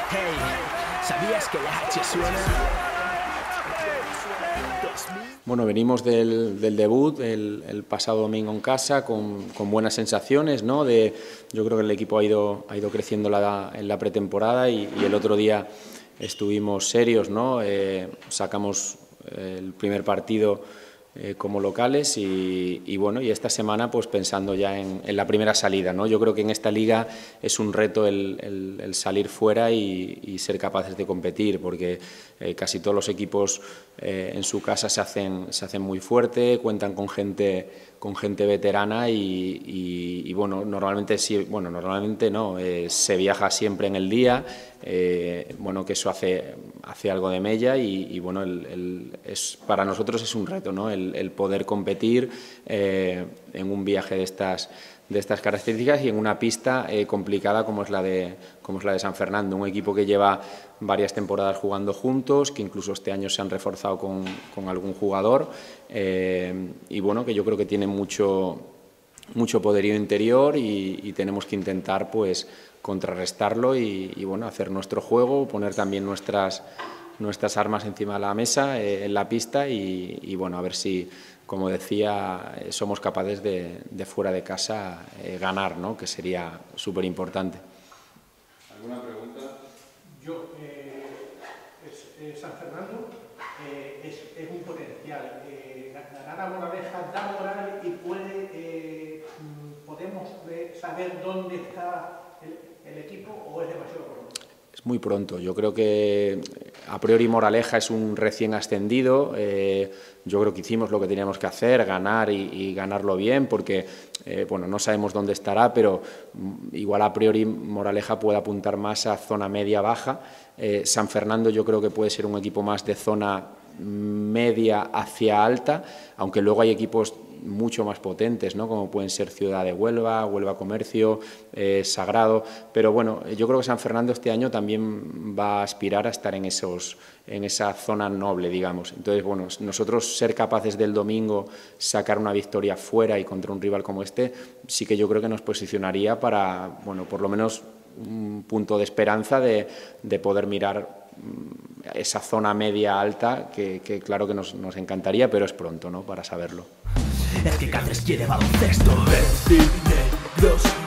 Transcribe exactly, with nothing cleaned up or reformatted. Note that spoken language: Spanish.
Hey, ¿sabías que la H suena? Bueno, venimos del, del debut el, el pasado domingo en casa con, con buenas sensaciones, ¿no? De, yo creo que el equipo ha ido, ha ido creciendo la, en la pretemporada y, y el otro día estuvimos serios, ¿no? Eh, sacamos el primer partido eh, como locales y, y bueno, y esta semana pues pensando ya en, en la primera salida, ¿no? Yo creo que en esta liga es un reto el, el, el salir fuera y, y ser capaces de competir, porque eh, casi todos los equipos eh, en su casa se hacen, se hacen muy fuerte, cuentan con gente con gente veterana y, y, y bueno, normalmente sí, bueno, normalmente no, eh, se viaja siempre en el día, eh, bueno, que eso hace, hace algo de mella y, y bueno, el, el, es, para nosotros es un reto, ¿no? El, el poder competir eh, en un viaje de estas de estas características y en una pista eh, complicada como es la de como es la de San Fernando, un equipo que lleva varias temporadas jugando juntos, que incluso este año se han reforzado con, con algún jugador eh, y bueno, que yo creo que tiene mucho mucho poderío interior y, y tenemos que intentar pues contrarrestarlo y, y bueno, hacer nuestro juego, poner también nuestras nuestras armas encima de la mesa eh, en la pista y, y bueno, a ver si, como decía, eh, somos capaces de, de fuera de casa eh, ganar, ¿no? Que sería súper importante. ¿Alguna pregunta? Yo, eh, es, eh, San Fernando eh, es, es un potencial. Eh, ganar a Moraleja da moral y puede, eh, podemos saber dónde está el, el equipo o es demasiado pronto. Es muy pronto. Yo creo que a priori Moraleja es un recién ascendido. Eh, yo creo que hicimos lo que teníamos que hacer, ganar y, y ganarlo bien, porque eh, bueno, no sabemos dónde estará, pero igual a priori Moraleja puede apuntar más a zona media-baja. Eh, San Fernando yo creo que puede ser un equipo más de zona media hacia alta, aunque luego hay equipos mucho más potentes, ¿no? Como pueden ser Ciudad de Huelva, Huelva Comercio, eh, Sagrado, pero bueno, yo creo que San Fernando este año también va a aspirar a estar en, esos, en esa zona noble, digamos. Entonces, bueno, nosotros ser capaces del domingo sacar una victoria fuera y contra un rival como este, sí que yo creo que nos posicionaría para, bueno, por lo menos un punto de esperanza de, de poder mirar esa zona media alta que, que claro que nos, nos encantaría, pero es pronto, ¿no? Para saberlo. Es que Cáceres quiere baloncesto. Verdes y negros.